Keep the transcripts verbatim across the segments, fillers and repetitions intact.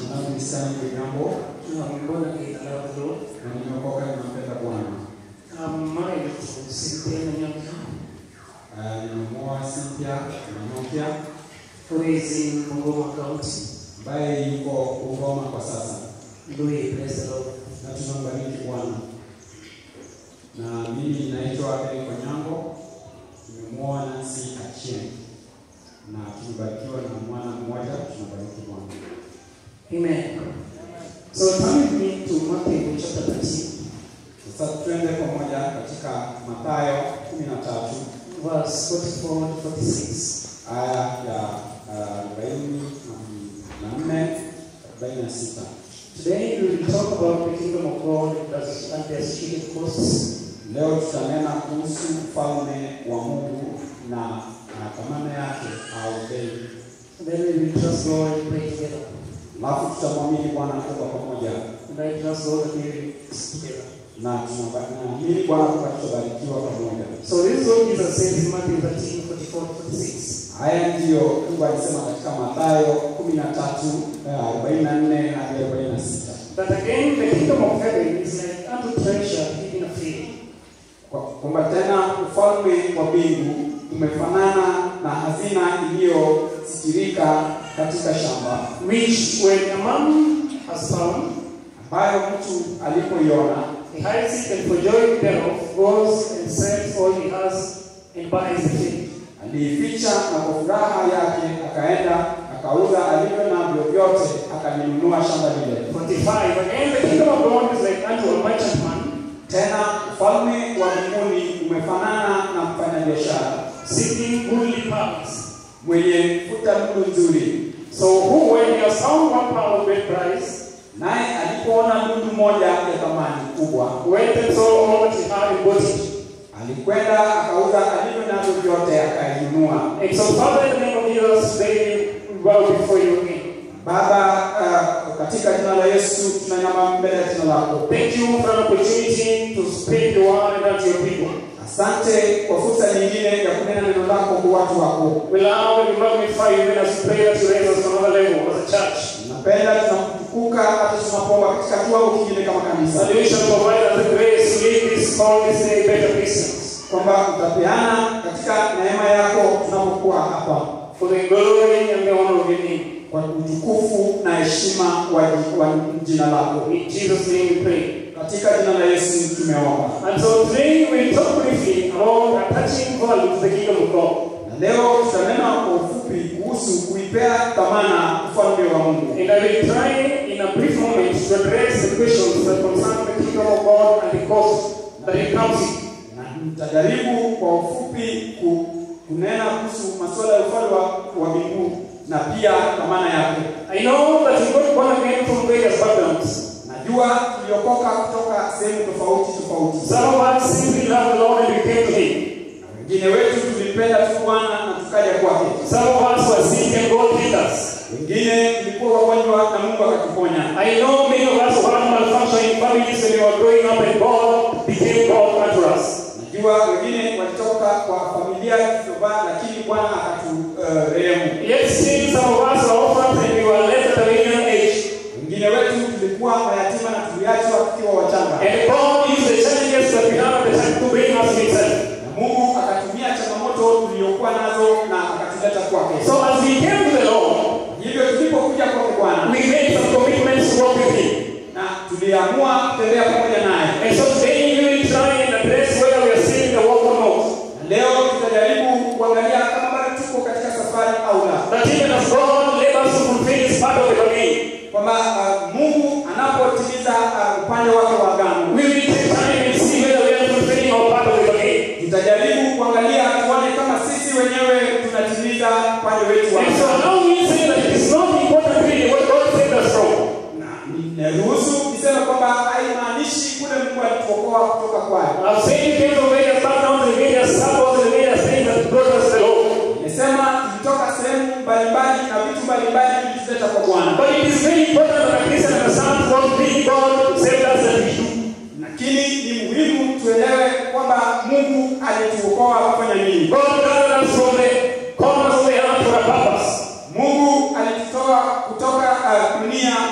Naam, sana jambo. Mbona kidogo Na nimeokoka na mpenda Bwana. Amai kusikia na nyaka. Ah, nimeoa Cynthia na Nokia. Praise Mungu account. Ambaye yuko Ugoma kwa sasa. Ndio praise the Lord. Na tunambariki Bwana. Na mimi naitwa Eric Onyango. Nimeoa Nancy Achieng. Na tunabarikiwa na mwana mmoja, tunabariki Bwana. Amen. So turn with me to Matthew chapter thirteen. Sasa tuende pamoja katika Mathayo kumi na tatu verse forty-four to forty-six. aya ya arobaini na nne arobaini na sita. Today we will talk about the kingdom of God and the associated costs. Leo tutanena kuhusu ufalme wa Mungu na thamani yake au bei. Then we will trust God and pray together. Alafu tutamwamini Bwana kwa pamoja. And I trust God that we will together. Na tunaamini Bwana kwa tutabarikiwa pamoja. So this is what Jesus said in Matthew thirteen forty-four to forty-six. Haya ndio Mungu alisema katika Mathayo kumi na tatu arobaini na nne hadi arobaini na sita. That again the kingdom of heaven is like unto treasure hidden in a field. Kwamba tena ufalme wa mbingu umefanana na hazina iliyosikirika katika shamba, Which when a man has found, ambayo mtu alipoiona he hides it, and for joy thereof goes and sells all he has and buys the field. aliificha, na kwa furaha yake akaenda akauza alivyo navyo vyote akalinunua shamba lile. forty-five. Again the kingdom of God is like unto a merchant man, Tena ufalme wa mbinguni umefanana na mfanyabiashara seeking goodly pearls. mwenye kuta nuru nzuri. So who, when he has found one pearl of great price, Naye alipoona nuru moja ya thamani kubwa, went and sold all that he had and bought it. alikwenda akauza alivyo navyo vyote akainunua. And so Father, in the name of Jesus, they bow before you again. Baba, uh, katika jina la Yesu tunanyama mbele ya jina lako. Thank you for an opportunity to speak the word unto your people. Asante kwa fursa nyingine ya kunena neno lako kwa watu wako. We love and magnify you and as we pray that you raise us to another level as a church. Napenda tunakutukuka hata tunapoomba katika kiwango kingine kama kanisa. And you shall provide us the grace to live this call this day better Christians. Kwamba utapeana katika neema yako tunapokuwa hapa. For the glory and the honor of your name. Kwa utukufu na heshima wa jina lako. In Jesus' name we pray. Katika jina la Yesu tumeomba. And so today we will talk briefly about attaching value to the kingdom of God. Na leo tutanena kwa ufupi kuhusu kuipea thamana ufalme wa Mungu. And I will try in a brief moment to address the questions that concern the kingdom of God and the cost that it comes in. Na nitajaribu kwa ufupi kunena kuhusu masuala ya ufalme wa mbingu na pia thamana yake. I know that you got born again from various backgrounds. Najua tuliokoka kutoka sehemu tofauti tofauti. Some of us simply love the Lord and we came to Him. Wengine wetu tulipenda tu Bwana na tukaja kwake. Some of us were sick and God healed us. Wengine tulikuwa wagonjwa na Mungu akatuponya. I know many of us who had malfunctioning families when we were growing up and God became God unto us. Najua wengine walitoka kwa familia zilizobaya lakini Bwana akaturehemu. Yet still some of us were orphans and we were left at a young age. Wengine wetu tulikuwa mayatima na tuliachwa tukiwa wachanga. And God used the challenges that we had at the time to bring us to Himself. Na Mungu akatumia changamoto tuliyokuwa nazo na akatuleta kwake. So as we came to the Lord, hivyo tulipokuja kwake Bwana, we made some commitments to walk with Him. Na tuliamua kutembea pamoja naye. And so today we will try and address whether we are still in the walk or not. Leo tutajaribu kuangalia kama bado tuko katika safari au la. That even as God led us to fulfill His part of the bargain, Kwamba uh, Mungu anapotimiza uh, upande wake wa agano, we will take time and see whether we are fulfilling our part of the bargain. tutajaribu kuangalia tuone kama sisi wenyewe tunatimiza upande wetu wa And so agano. now we say that it is not important really what God saved us from. Na niruhusu niseme kwamba haimaanishi kule Mungu alituokoa kutoka kwayo. I've said we came from various backgrounds and various circles and various things that brought us to the Lord. Nimesema tulitoka sehemu mbalimbali na vitu mbalimbali vilituleta kwa Bwana. But it is very important that a Christian understands what really God saved us and we do. Lakini ni muhimu tuelewe kwamba Mungu alituokoa kufanya nini. God gathered us from the corners of the earth for a purpose. Mungu alitutoa kutoka uh, dunia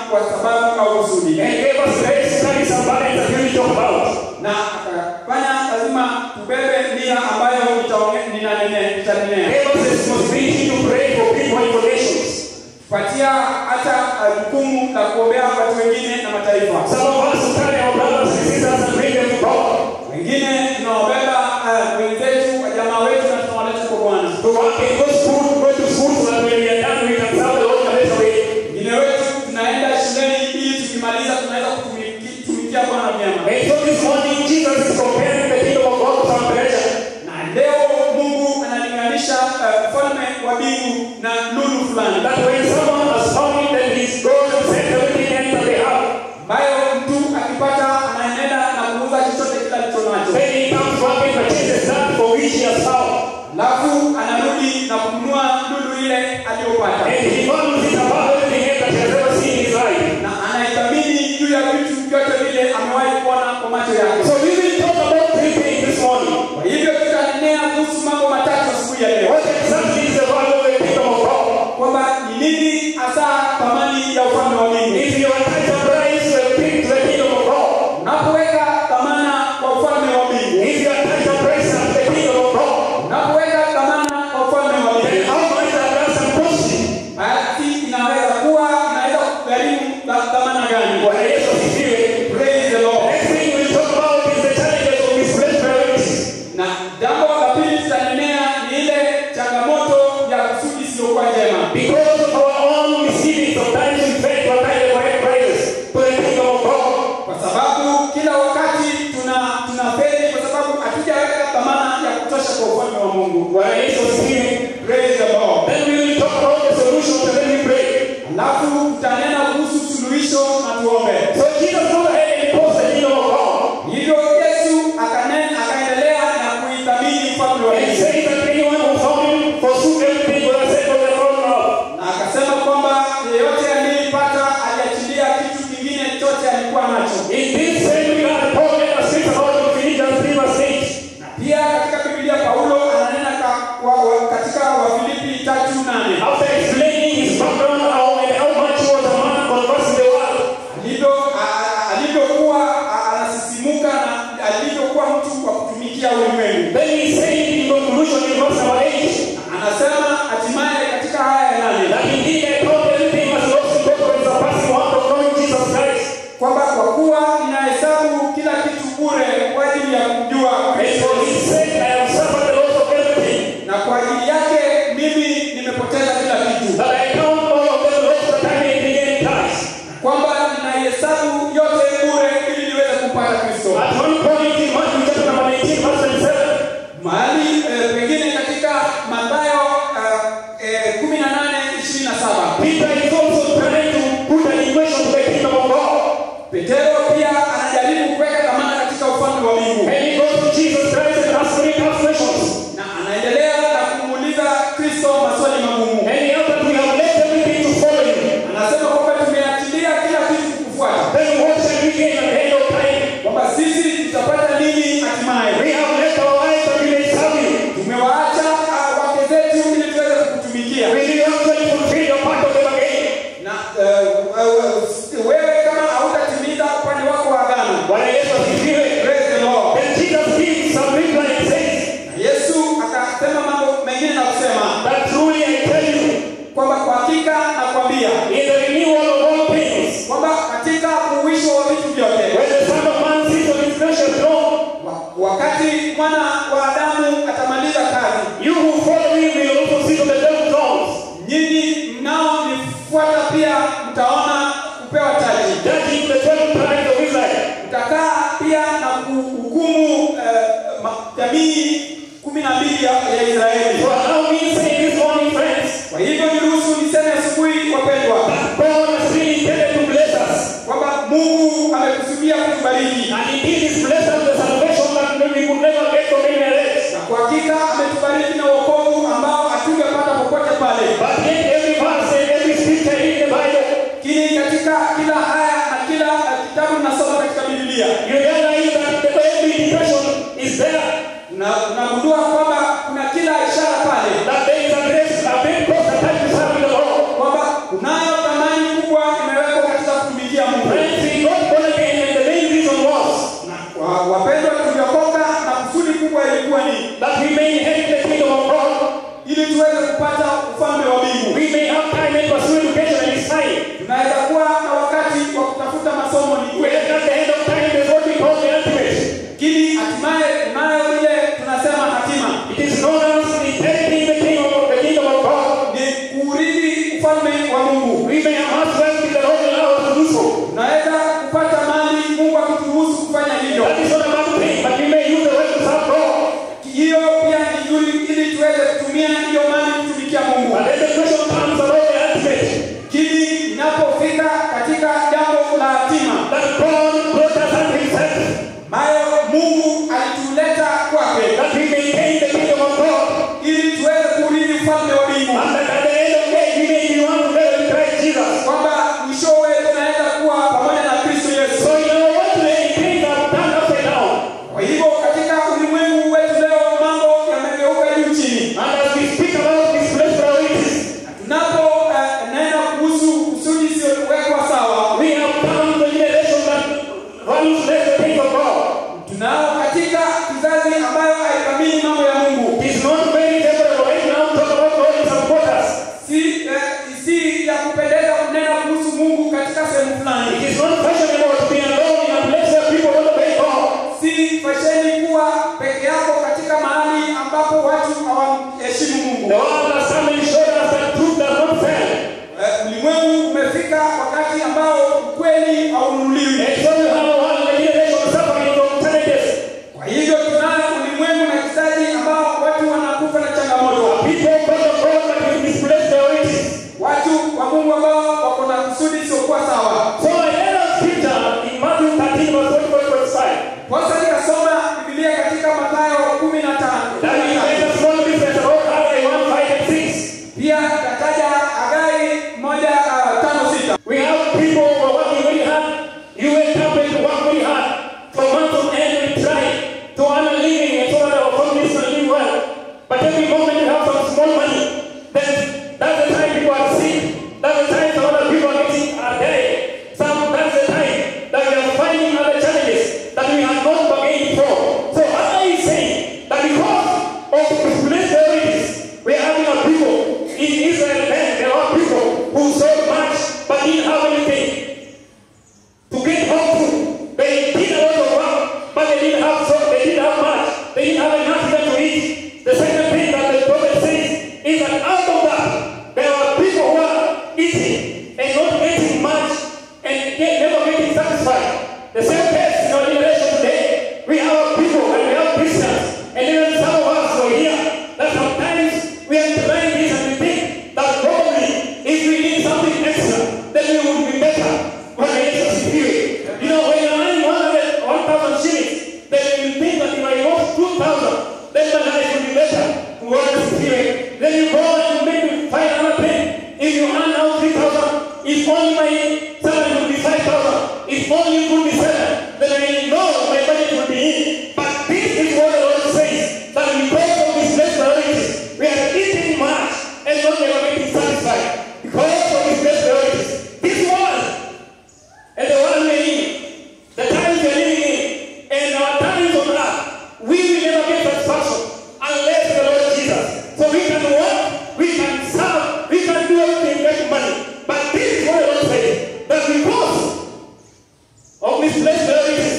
kwa sababu au kusudi. And gave us great studies and burdens that we will talk about. Na akafanya lazima tubebe nia ambayo nitaongea ninanene nitanenea. Gave us the responsibility to pray for people and for nations. Patia hata jukumu la kuombea watu wengine na mataifa. Some of us carry our brothers and sisters and bring them to God. Wengine tunaobeba wenzetu, jamaa wetu na tunawaleta kwa Bwana. To work in good school, go to school so that when we are done we can serve the Lord the rest of it. Wengine wetu tunaenda shuleni ili tukimaliza tunaweza kutumikia Bwana vyema. And so this morning Jesus is comparing the kingdom of God to some treasure. Na leo Mungu analinganisha ufalme wa mbingu na lulu fulani. That when someone has found it, then he's going to send everything that they have. Ambayo mtu akipata anaenda na kuuza chochote kile alichonacho. Then he comes back and purchases that for which he has found. Alafu anarudi na kununua lulu ile aliyopata. And he values it above everything else that he has ever seen in his life. Na anaithamini juu ya vitu vyote vile amewahi kuona kwa macho yake. So we will talk about three things this morning. Kwa hivyo tutanenea kuhusu mambo matatu asubuhi ya leo. What exactly is the value of the kingdom of God? Kwamba ni nini hasa thamani ya ufalme wa Mungu. If you attach a price to the kingdom of God, unapoweka dhamana kwa ufalme wa Mungu. If you attach a price to the kingdom of God, unapoweka dhamana kwa ufalme wa Mungu. Then how much that does and cost you? Basi inaweza kuwa inaweza kugharimu dhamana gani? Bwana Yesu asifiwe. Praise the Lord. Next thing we'll talk about is the challenges of misplaced priorities. Na jambo la pili tutanenea ni ile changamoto ya kusudi isiyokuwa njema. Because of our own misgivings, sometimes we fail to attach the correct prices to the kingdom of God. Kwa sababu kila wakati tuna tunafeli kwa sababu hatujaweka dhamana ya kutosha kwa ufalme wa Mungu. Bwana Yesu asifiwe. Praise the Lord. Then we will talk about the solution and then we pray. Alafu tutanena kuhusu suluhisho na tuombe. So Jesus goes ahead and posts the kingdom of God. Hivyo Yesu akanena akaendelea na kuithamini ufalme wa And he Mungu. says that anyone who found him forsook everything for the sake of the Lord love. Na akasema kwamba yeyote aliyepata aliachilia kitu kingine chote alikuwa nacho. In this same regard, Paul made us think about in Philippians three verse eight. Na pia katika Biblia Paulo ananena ka, wa, wa, katika Wafilipi tatu nane. After explaining his background how and how much he was a man conversing the world, Alivyo alivyokuwa anasisimuka na alivyokuwa mtu wa kutumikia ulimwengu. then he said in conclusion in verse number eight, Anasema hatimaye katika haya ya nane that indeed I thought everything was lost because of the surpassing want of knowing Jesus Christ. kwamba kwa kuwa ninahesabu kila kitu bure kwa ajili ya kumjua And Kristo, for his sake I have suffered the loss of everything, na kwa ajili yake mimi nimepoteza kila kitu, that I count all of them lost that I may begin Christ. kwamba ninaihesabu yote bure ili niweze kupata Kristo. At one point in Matthew chapter number nineteen verse twenty-seven, Mahali eh, pengine katika Mathayo eh, eh, kumi na nane ishirini na saba Peter is also trying to put an equation to the kingdom of God. Petero pia anajaribu kuweka dhamana katika ufalme wa Mungu. And he goes to Jesus Christ and asks three tough questions. Na anaendelea na kumuuliza Kristo maswali magumu. And he answered, we have left everything to follow you. Anasema kwamba tumeachilia kila kitu kukufuata. Then what shall we gain at the end of time? Kwamba sisi tutapata nini hatimaye? We have left our lives that we may serve you. Tumewaacha uh, wake zetu ili tuweze kukutumikia. Will you actually fulfill your part of the bargain? Na uh, uh, wewe kama hautatimiza upande wako wa agano. Bwana Yesu asifiwe. Praise the Lord. Then Jesus gives some reply and says, Yesu akasema mambo mengine na kusema that truly I tell you, kwamba kwa hakika nakwambia in the renewal of all things, kwamba katika uwisho wa vitu vyote, when the Son of Man sits on his precious throne, wa- wakati mwana wa Adamu atamaliza kazi, you who follow me will also sit on the twelve thrones, nyinyi mnaonifuata pia mtaona kupewa taji. judging the twelve tribes of Israel. Mtakaa pia na kuhukumu eh, ma- jamii kumi na mbili ya, ya Israeli. So allow me to say this morning, friends, Kwa hivyo niruhusu niseme asubuhi wapendwa, God has really intended to bless us. kwamba Mungu amekusudia kutubariki. And indeed is blessed us with salvation that we could never get from anywhere else. Na kwa hakika ametubariki na wokovu ambao hatungepata popote pale. But yet every verse and every scripture in the Bible, Kini katika kila aya na kila uh, kitabu tunasoma katika Biblia, you realize that every indication is there. na unagundua kwamba kuna kila ishara pale That there is a grace, a big cost attached to serving the Lord. kwamba kunayo thamani kubwa imewekwa katika Unaweza kuwa na wakati wa kutafuta masomo ni When kweli. at the end of time there's what we call the ultimate. Lakini hatimaye unayo ile tunasema hatima. It is known as inheriting the kingdom of the kingdom of God. Ni kuurithi ufalme wa Mungu. We may amass wealth if the Lord allows us to do so. Unaweza kupata mali Mungu akituruhusu kufanya hivyo. That is not a bad thing, but we may use the wealth to serve God. Hiyo pia ni nzuri ili tuweze kutumia hiyo mali kutumikia Mungu. But then the question comes about the ultimate. Kili inapofika katika jambo la hatima, That God brought us unto himself. mayo Mungu alituleta kwake That we maintain the kingdom of God. ili tuweze kurithi ufalme wa mbingu. And that at the end of the day we may be one together with Christ Jesus. Kwamba mwishowe tunaweza kuwa pamoja na Kristo Yesu. So in our world today, things are turned upside down. Kwa hivyo katika ulimwengu wetu leo mambo yamegeuka juu chini. And as we speak about these blessed priorities, Tunapo uh, nena kuhusu kusudi isiyowekwa sawa, we have come to a generation that values less the things of God. tunao katika kizazi ambayo haithamini mambo ya Mungu. It is not very favorable right now to talk about God in some quarters. Si eh, si ya kupendeza kunena kuhusu Mungu katika sehemu fulani. It is not fashionable to be alone in a place where people don't obey God. Si fasheni kuwa peke yako katika mahali ambapo watu hawaheshimu Mungu. The world has come and showed us that truth does not fail. Eh, Ulimwengu umefika wakati ambao ukweli haununuliwi. And so you have a world and a generation suffering from challenges. Kwa hivyo tunayo ulimwengu na kizazi ambao watu wanakufa na changamoto. People call of God but with misplaced priorities. Watu wa Mungu ambao wako na kusudi siokuwa sawa. So I read a scripture in Matthew thirteen verse twenty-four to twenty-five. Kwanza nikasoma Biblia katika Mathayo kumi na tano. That we make a small difference about Haggai one, five and six. Pia kataja Hagai moja uh, tano sita. We have people who are working very hard. You wake up and work very hard. From month to end we try to earn a living and so that our families can live well. But every moment you have some small money, then that's the time people are sick. That's the time some other people are getting are dead. Some that's the time that we are finding other challenges that we have not bargained for. So Haggai is saying that because of misplaced priorities, we are having a people in Israel then there are people who sold much but didn't have anything to get home to. They did a lot of work, but they didn't have so they didn't have much. They didn't have enough even to eat. The second thing that the prophet says is that out of that there are people who are eating and not getting much and yet never getting satisfied. The same case in our generation today. We have people and we have Christians and even some of us who are here that sometimes we are trying this and we think that probably if we did something extra then we would be better when the extra is here. You know, when you're earning one hundred, one thousand shillings, then you think that if I lost two thousand, then my life will be better. What is here? Then you go and maybe find another thing. If you earn now three thousand, if only my salary would be five thousand, if only it would be seven, then I know my budget will be in. But this is what the Lord says, that because of these blessed priorities, we are eating much and not never getting satisfied. Because of these blessed priorities, this world and the world we are in, the times we are living in, and our times on earth, we will never get satisfaction unless the Lord Jesus. So we can work, we can serve, we can do everything, make money. But this is what the Lord says, that because of misplaced priorities,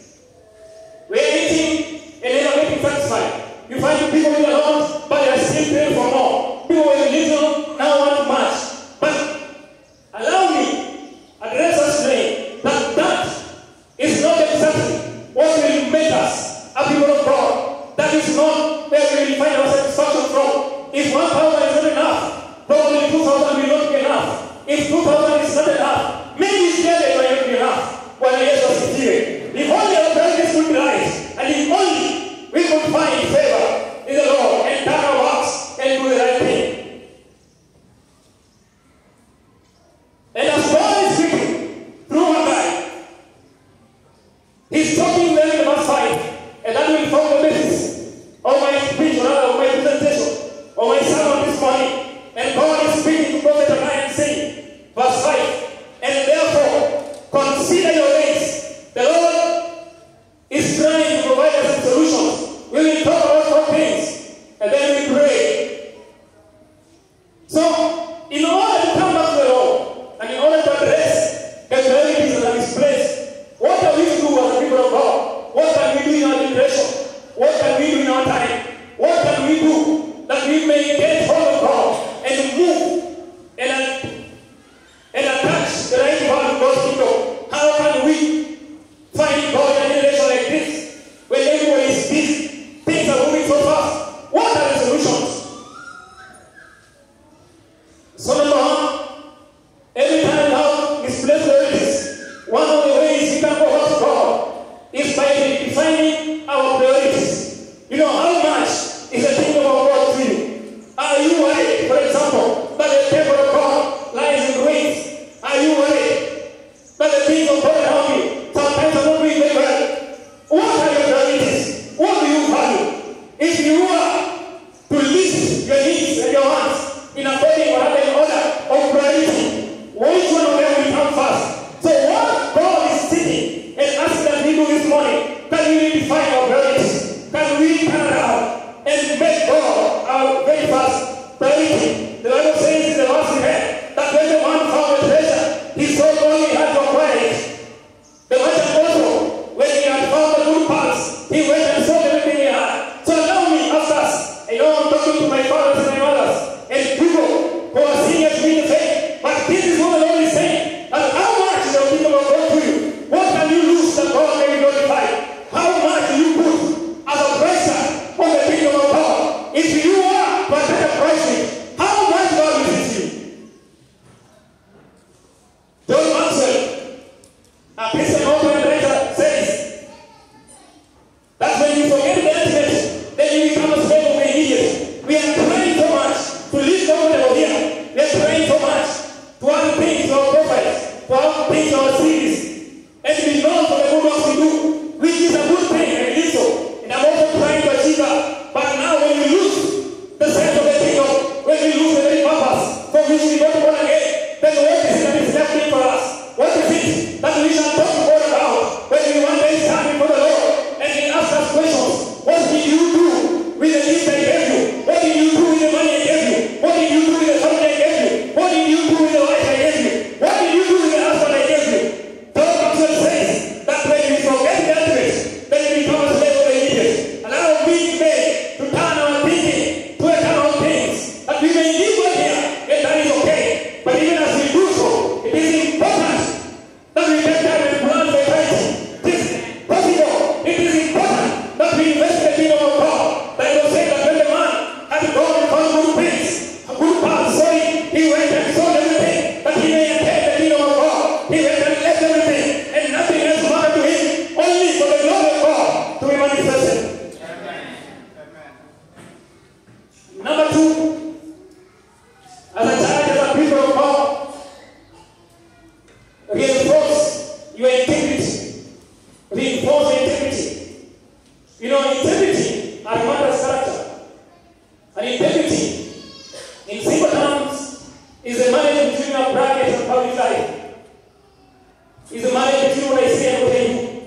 we are eating and never getting satisfied. You find people with a lot, but they are still paying for more. People with little now want much. But allow me address us today that that is not exactly what will make us a people of God. That is not where we will find our satisfaction from. If one thousand is not enough, probably two thousand will not be enough. If two thousand is not enough, maybe it's there it might not be enough. When Jesus is here, if only our priorities would be right, and if only we could find favor in the Lord and turn our works and do the right thing. And as God is speaking through Haggai, He's talking there in verse five, and that will form the basis of my speech, or rather of my presentation, of my sermon this morning. And God is speaking to Prophet Haggai and saying, verse five. between our brackets and public life is the marriage between what I say and what I do.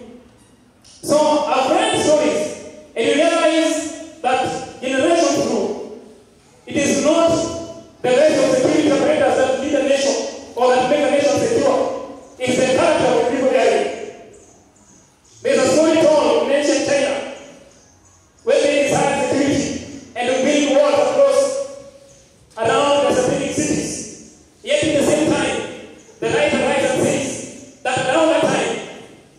So our friend stories, and you realize that generation through, it is not the rest of security operators that lead a nation or that make a nation secure. It's the character of the people there. There's a story told in ancient China where they desired security and to build walls across around the strategic cities. Yet at the same time, the writer writes and says that around that time,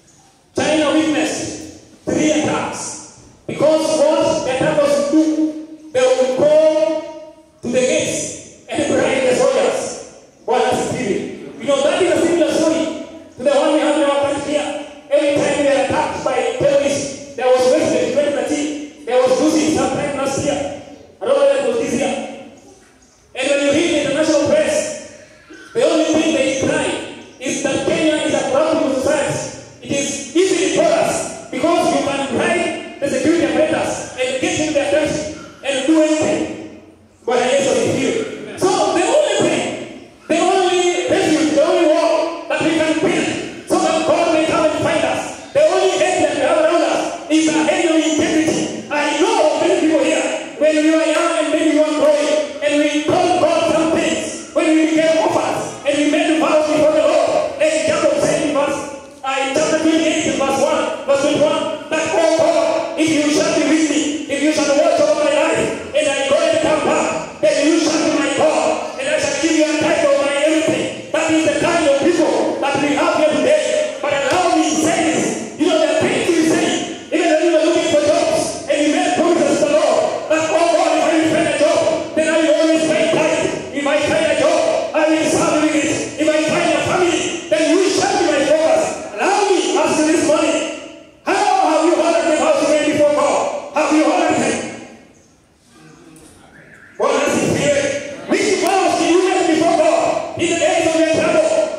China witnessed three attacks. Because what the attackers would do, they would go to the gates and bribe the soldiers while that's security. You know, that is a similar story to the one we have in our country here. Every time we are attacked by terrorists, there was Western twenty thirteen, there was Lucy sometime last year. I don't know whether it was this year. And when you read the international press, the only thing they deny is that Kenya is a corrupt society. It is easy for us because you can bribe the security apparatus and get into their country and do anything. But I guess it's here. So the only thing, the only refuge, the only wall that we can build so that God may come and find us, the only edge that we have around us is a edge of integrity. I know many people here, when we were young and maybe we were growing, and we told God some things, when we became orphans, and we made vows before the Lord, like Jacob said in verse, uh, in chapter twenty-eight, in verse one, verse twenty-one, that, oh God, if you shall be with me, if you shall watch over my life, and I go and come back, then you shall be my God, and I shall give you a title of my everything. That is the kind of people that we have here today. But allow me to say this. You know, there are things we say, even though you are looking for jobs, and you made promises to the Lord, that, oh God, if I will find a job, then I will always pay tithe. If I find a job, I will serve with it. If I find a family, then you shall be my focus. Allow me, ask you this morning, how have you honored the house made before God? Have you honored him? What does he fear? Which vows did you make before God in the days of your trouble?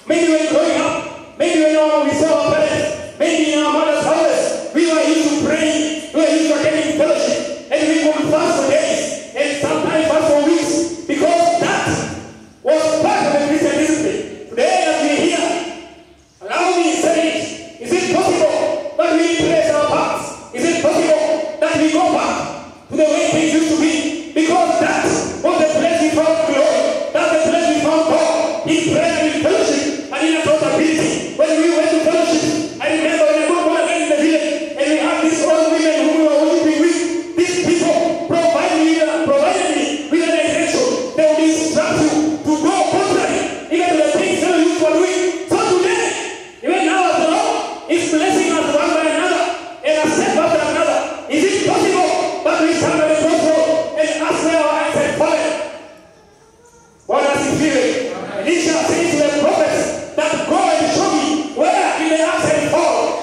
Maybe when growing up, maybe when we saw our parents, maybe in our mother's houses, we were used to praying, we were used to attending fellowship, and we would fast for days, and sometimes fast for weeks, because that was part of the Christian discipline. Today, as we are here, allow me to say it. Is it possible that we trace our paths? Is it possible that we go back to the way things used to be? Because that was the place we found glory. That's the place we found God. In prayer and in fellowship and in accountability. When we went to fellowship, I remember when I got born again in the village, and we had these old women who we were worshiping with. These people provided me, provided me with an direction. They would instruct you to go contrary, even to the things that you were doing. So today, even now as the Lord is blessing us one by another, and a step after another, is it possible that we stand at the crossroad and ask where our eyes have fallen? What does he feel? Elisha says to the prophets that go and show me where in the eyes have fallen.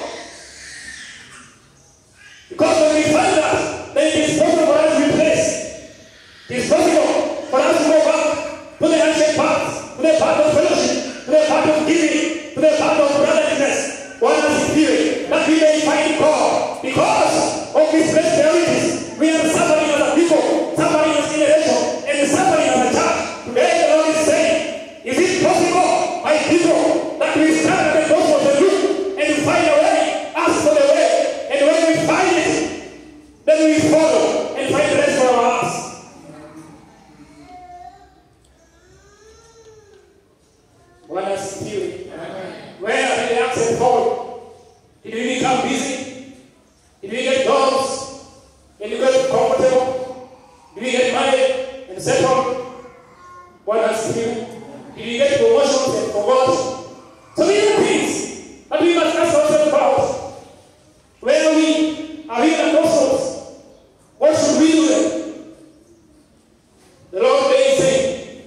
Because when we find that, then it is possible for us to replace. It is possible for us to go back to the ancient path, to the path of fellowship, to the path of giving, to the path of brotherliness. What does he feel? That we may find God. Because of these great priorities, we are suffering as a people, suffering as a generation, and suffering as a church. Today the Lord is saying, is it possible, my people, that we stand at the gospel of the truth and find a way, ask for the way, and when we find it, then we follow and find the rest for our hearts. What does he feel? Where did the accent fall? Did we become busy? Did we get jobs? Did we get comfortable? Did we get married and settled? What does he feel? Did we get promotions and forgot? So these are things that we must ask ourselves about. Where are we? Are we at the crossroads? What should we do then? The Lord may say,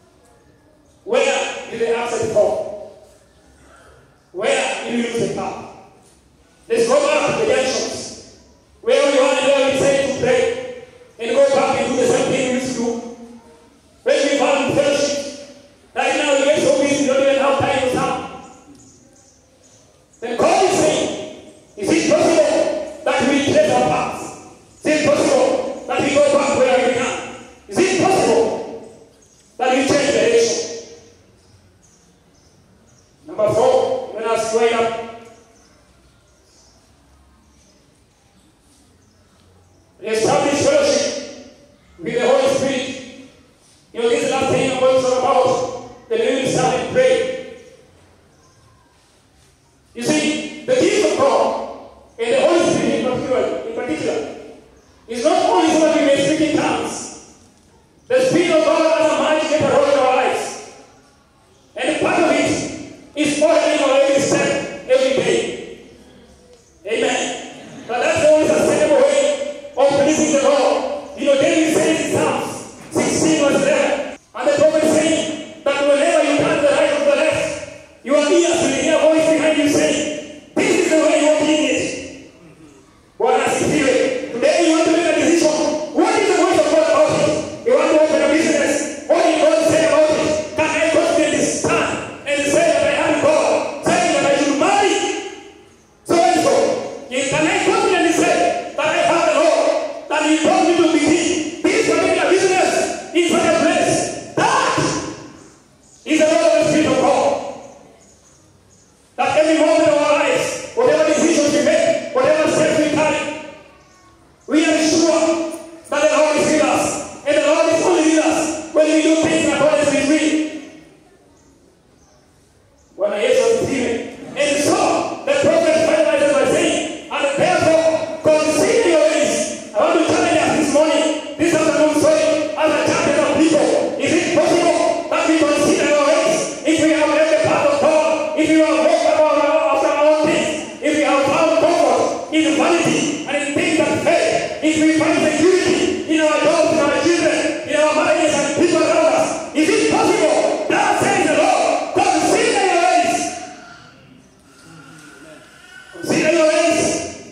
where did the accent fall? Where did we lose the path? Let's go back to the junctions. Where we are and where we say to pray. And go back and do the same thing we used to do. When we found fellowship, right now we get so busy, we don't even have time to come. Then God is saying, is it possible that we trace our paths? Is it possible that we go back where we began? Is it possible that we change direction? Number four, when I was growing up, we established fellowship with the Holy Spirit. You know, this is the last thing I'm going to talk about. Then we will start and pray. You see, the gift of God and the Holy Spirit in particular, in particular is not only so that we may speak in tongues. The Spirit of God has a mighty get a role in our lives. And part of it is ordering our every step, every day. Amen. But that's the only sustainable way of pleasing the Lord. You know, David says in Psalms sixteen verse eleven, and the prophet saying that whenever you turn to the right or the left, your ears will hear a voice behind you saying, this is the way you walk in it. What does he feel? Today you want to make a decision. What is the voice of God about it? You want to open a business. What did God say about it? Can I confidently stand and say that I have God, saying that I should marry so and so? Can I confidently say that I have the Lord, that He told me to begin this particular business in such a place? That is the Lord of the Spirit of God. That every moment of our lives, whatever decisions we make, whatever steps we carry, we are sure that the Lord is with us. And the Lord is only with us when we do things in accordance with His will. When I Jesus is given. And so, the prophet finalizes by saying, and therefore, consider your ways. I want to challenge us this morning, this afternoon, sorry, as a church of people. Is it possible that we consider our ways? If we have left the path of God, if we have walked after our own things, if we have found comfort in vanity and in things that fail, if we find security in our jobs, in our children, in our marriages and people around us, is it possible? That says the Lord, consider your ways. Consider your ways.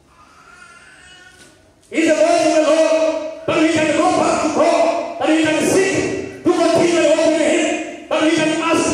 Is the voice of the Lord that we can go back to God, that we can seek to continue walking with Him, that we can ask